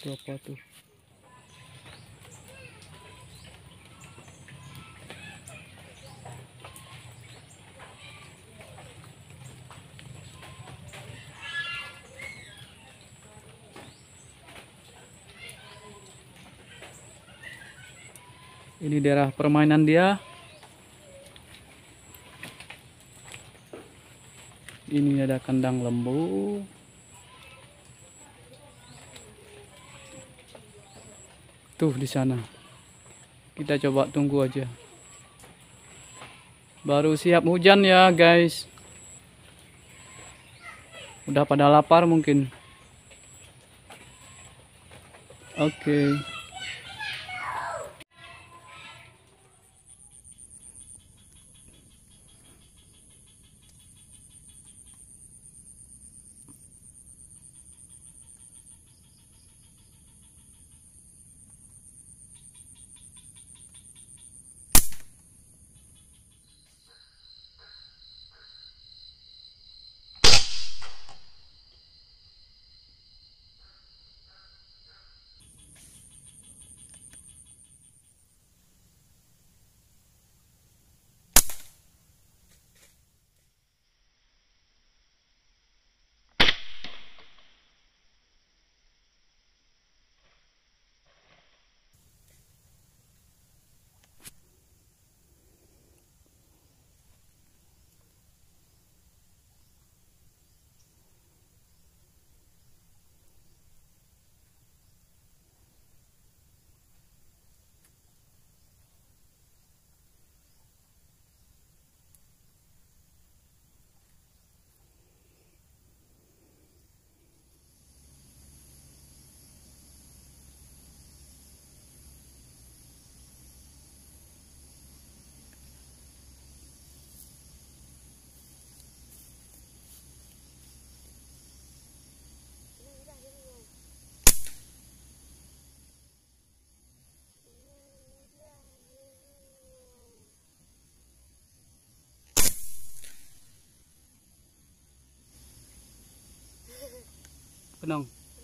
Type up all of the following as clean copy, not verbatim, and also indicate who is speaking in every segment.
Speaker 1: Itu apa tuh? Ini daerah permainan dia. Ini ada kandang lembu. Tuh di sana. Kita coba tunggu aja. Baru siap hujan ya, guys. Udah pada lapar mungkin. Oke. Penang.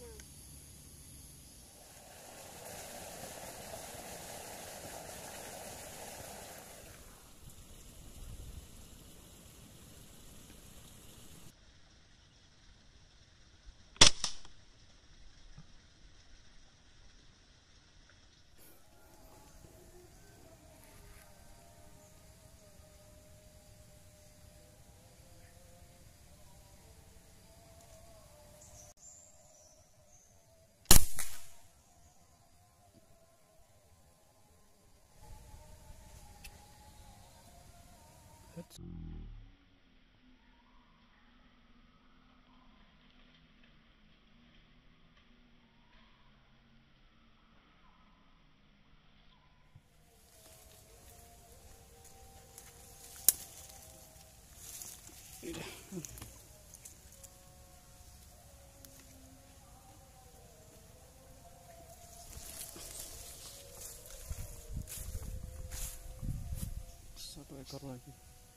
Speaker 1: Satu ekor lagi.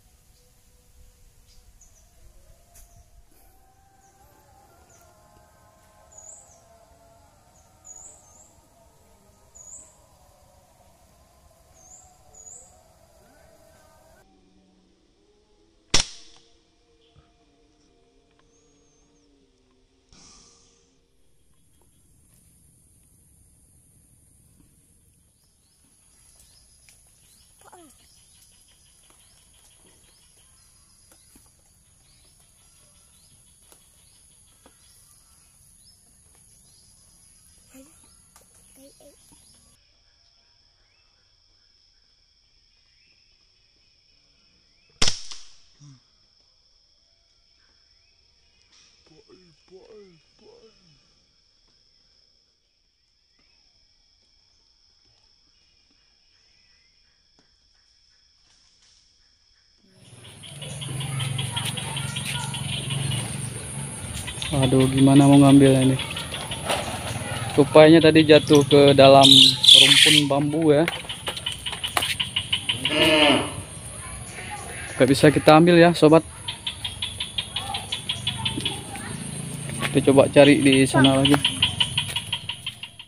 Speaker 1: Aduh, gimana mau ngambilnya ini? Tupainya tadi jatuh ke dalam rumpun bambu ya. Gak bisa kita ambil ya, sobat. Kita coba cari di sana lagi.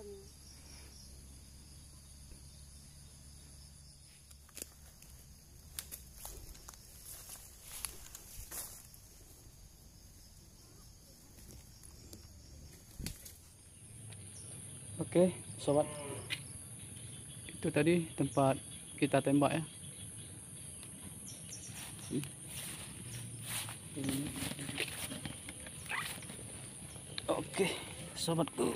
Speaker 1: Oke, sobat. Itu tadi tempat kita tembak ya. Oke, sobatku.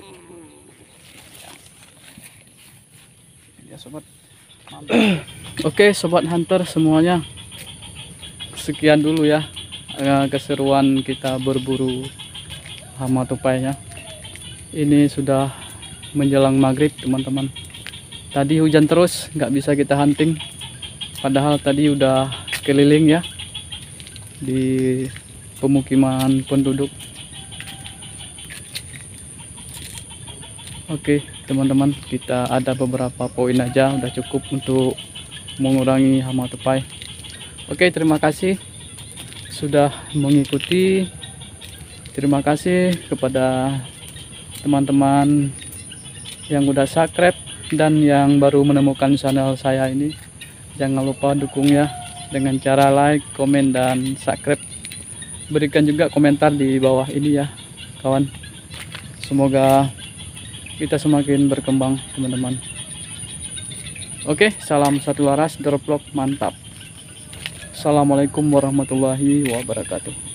Speaker 1: Ya, sobat. Oke, sobat hunter semuanya. Sekian dulu ya keseruan kita berburu hama tupainya. Ini sudah menjelang maghrib, teman-teman. Tadi hujan terus, nggak bisa kita hunting. Padahal tadi udah keliling ya di pemukiman penduduk. Oke, teman-teman, kita ada beberapa poin aja, udah cukup untuk mengurangi hama tupai. Oke, terima kasih sudah mengikuti. Terima kasih kepada teman-teman yang udah subscribe dan yang baru menemukan channel saya ini. Jangan lupa dukung ya dengan cara like, komen, dan subscribe. Berikan juga komentar di bawah ini ya kawan. Semoga kita semakin berkembang, teman-teman. Oke, salam satu laras, droplock mantap. Assalamualaikum warahmatullahi wabarakatuh.